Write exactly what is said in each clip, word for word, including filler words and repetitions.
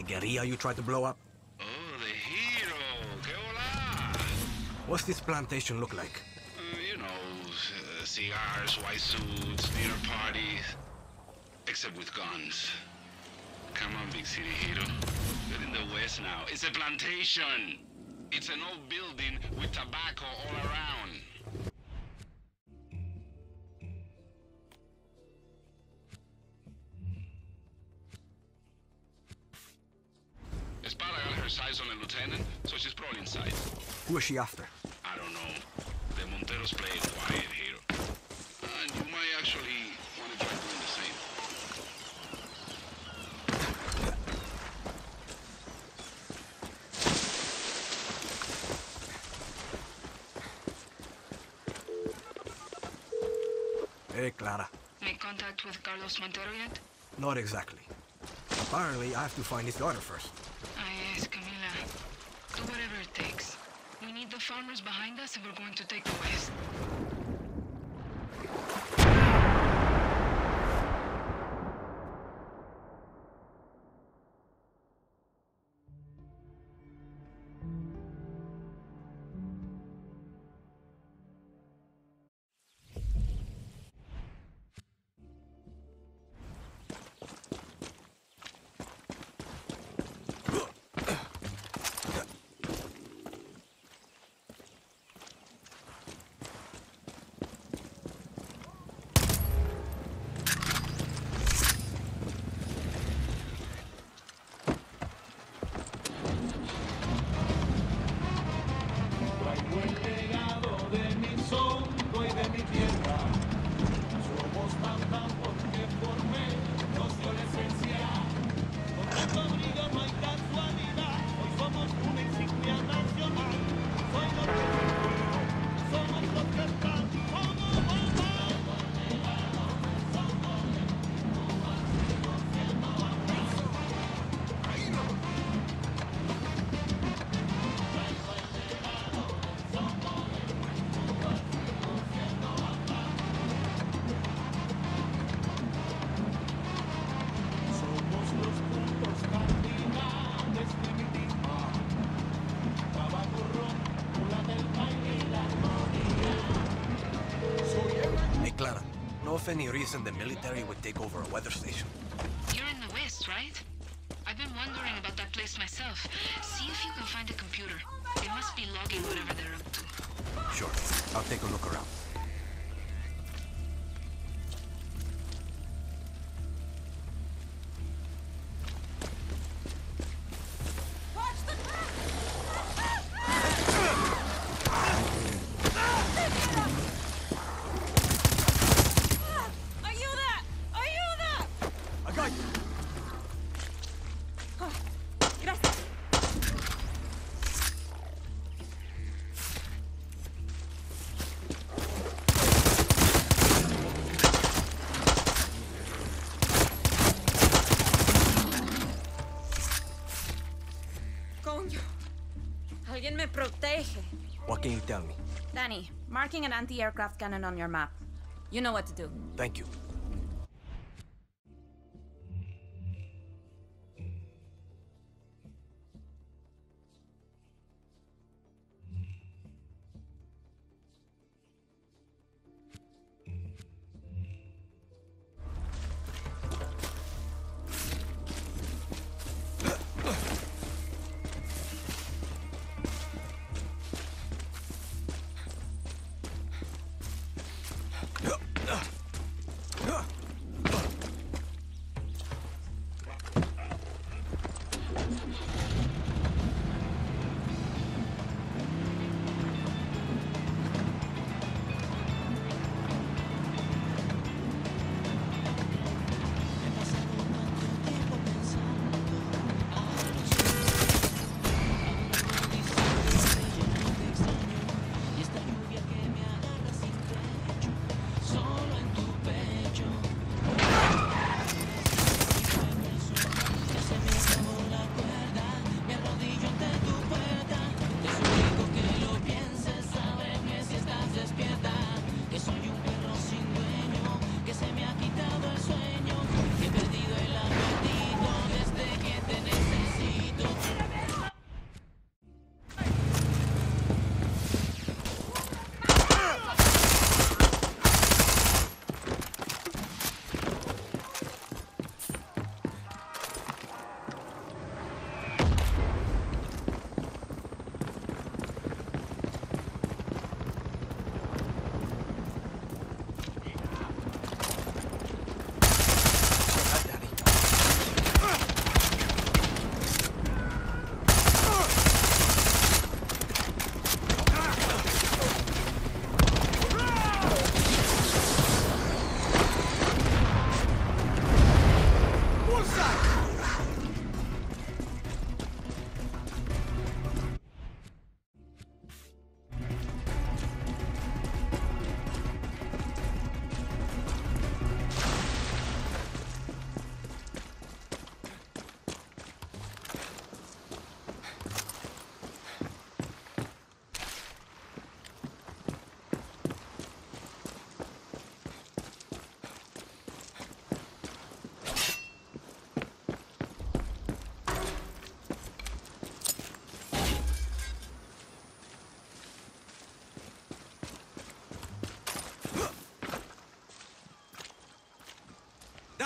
guerrilla you tried to blow up? Oh, the hero! Que hola! What's this plantation look like? Uh, you know, uh, cigars, white suits, dinner parties. Except with guns. Come on, big city hero. We're in the west now. It's a plantation! It's an old building with tobacco all around. Espada got her sights on the lieutenant, so she's probably inside. Who is she after? I don't know. The Monteros play it quiet here. And you might actually want to try doing the same. Hey, Clara. Make contact with Carlos Montero yet? Not exactly. Apparently, I have to find his daughter first. Ah, yes, Camila. Do whatever it takes. We need the farmers behind us if we're going to take the West. Of any reason the military would take over a weather station. You're in the West, right? I've been wondering about that place myself. See if you can find a computer. They must be logging whatever they're up to. Sure. I'll take a look around. Alguien me protege. What can you tell me? Danny, marking an anti-aircraft cannon on your map. You know what to do. Thank you.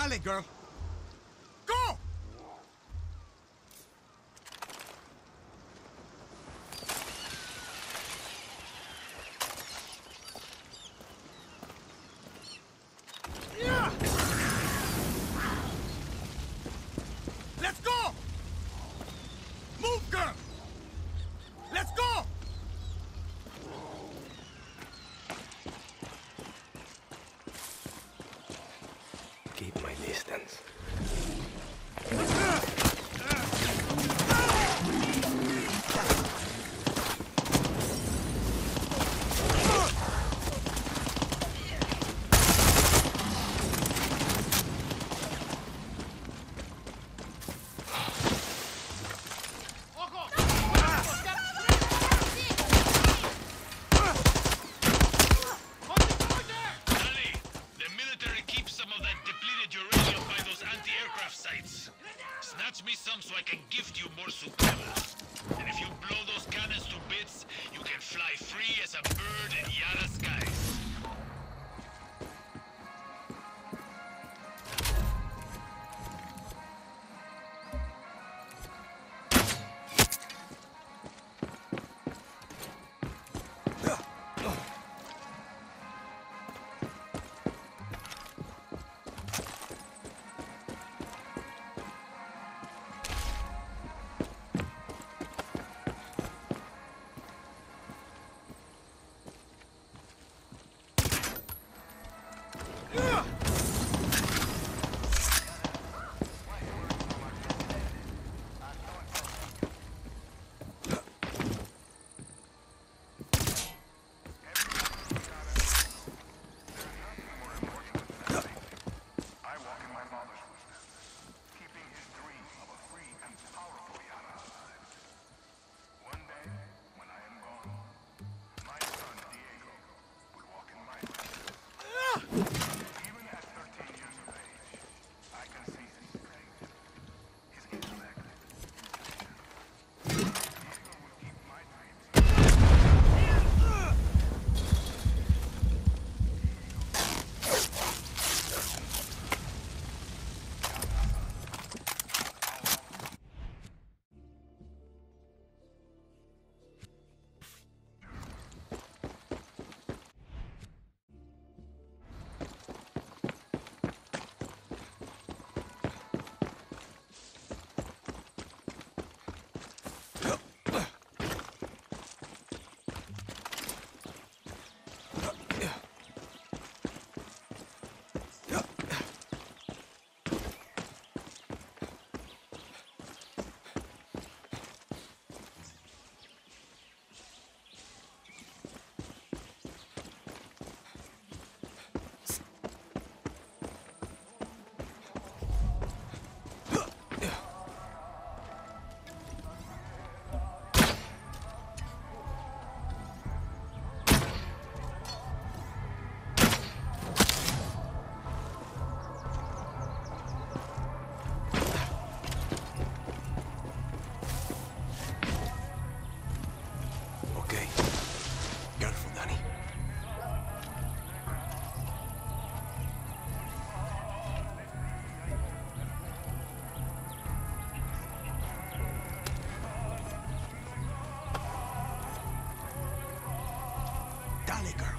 Dale, girl. Go! Yeah! Let's go! Move, girl! Let's go! Keep my distance. Snatch me some so I can gift you more Supremos. And if you blow those cannons to bits, you can fly free as a bird in Yara skies. Dale, girl.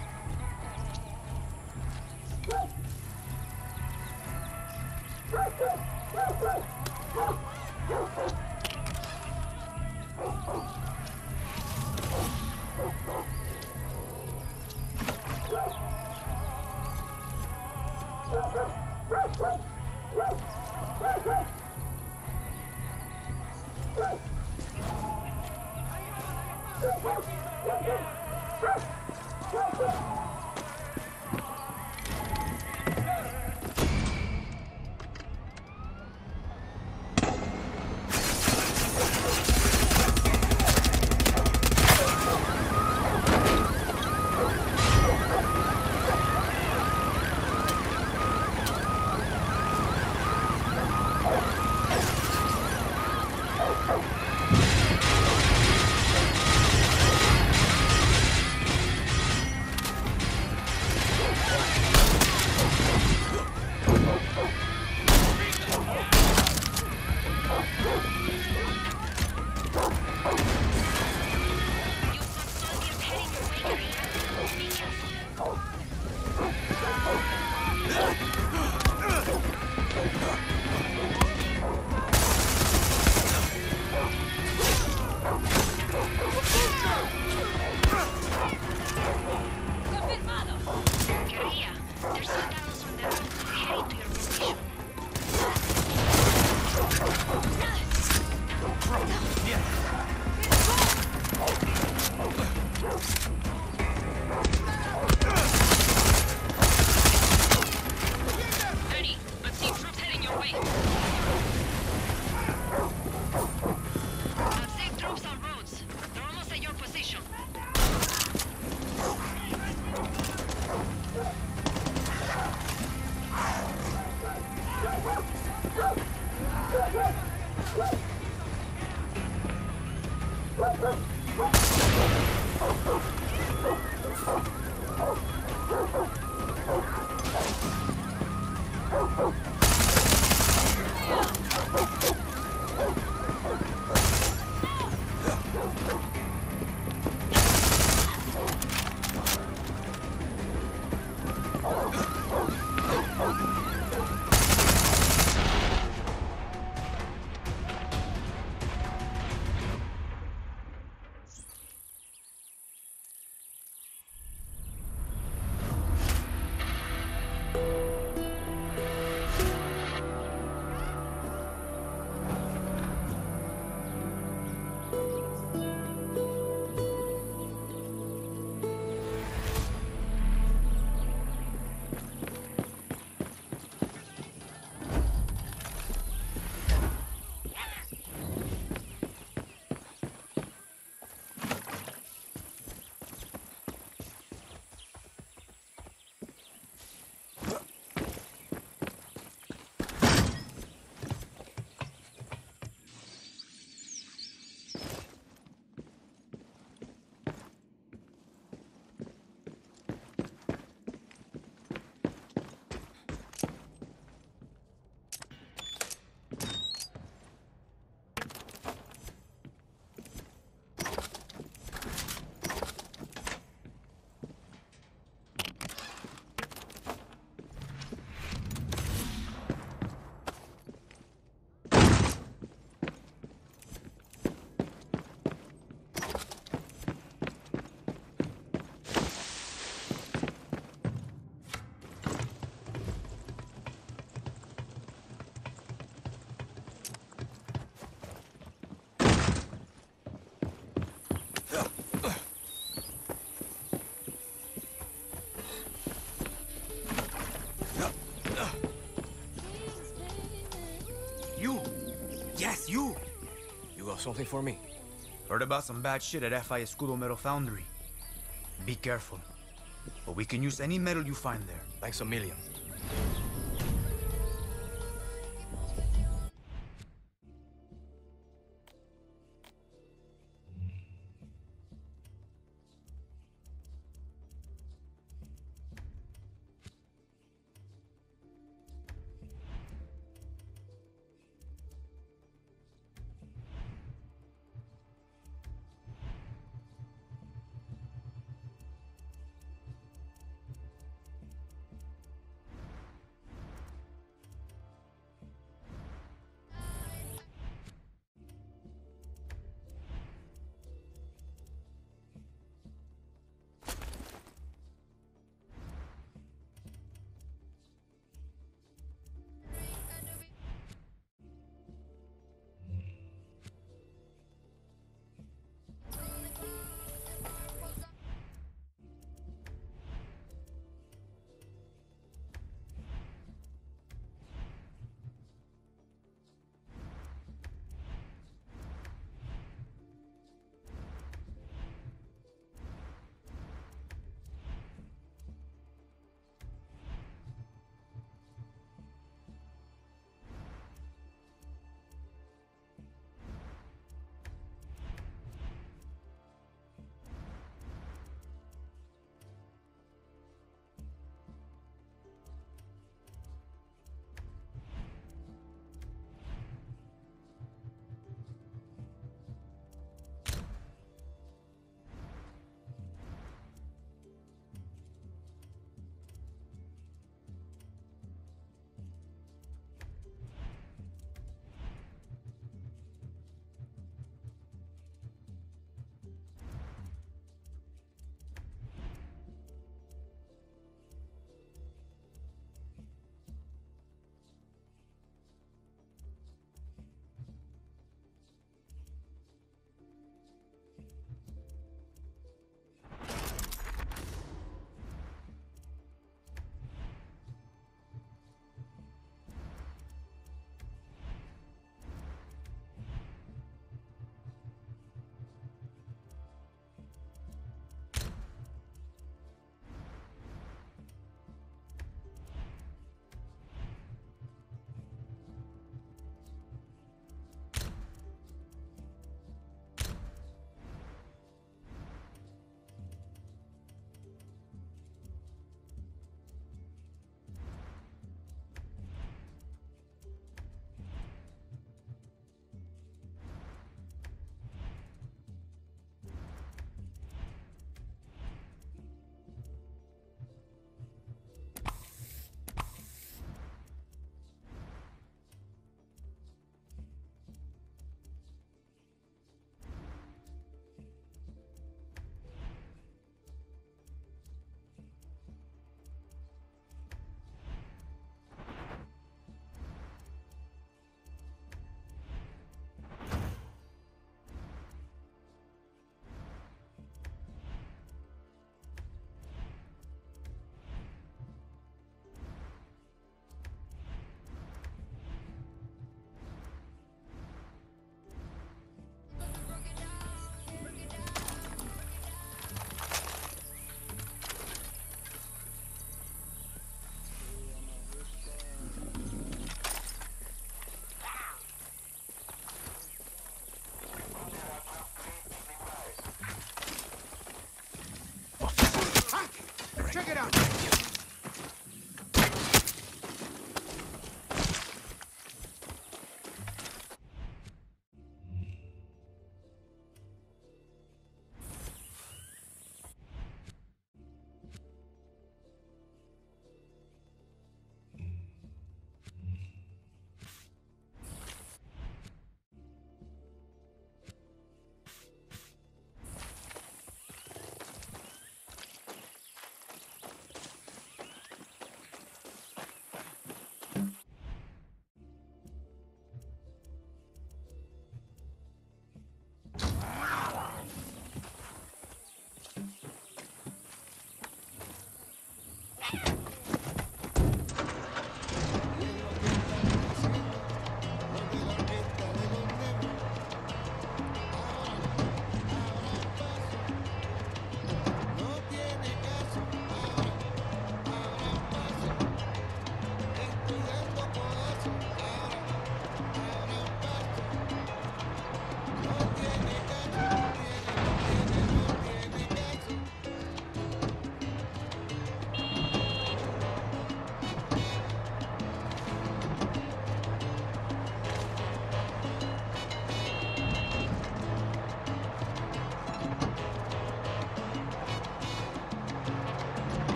something for me? Heard about some bad shit at F I Escudo Metal Foundry. Be careful. But we can use any metal you find there. Thanks a million.